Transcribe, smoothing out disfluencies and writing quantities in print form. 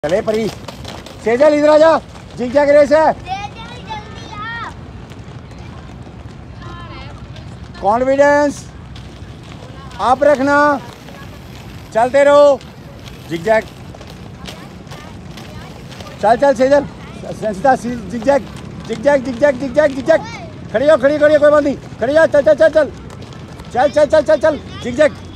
चले परी सेजल इधर आ जा। जिग जैग रेस है। कॉन्फिडेंस आप रखना, चलते रहो। जिग जैग चल चल Sejal Sansita zig zag zig zag zig zag zig zag zig zag. खड़ी हो कोई बात नहीं, खड़ी जा। चल चल चल चल चल चल चल चल चल जिग जैग।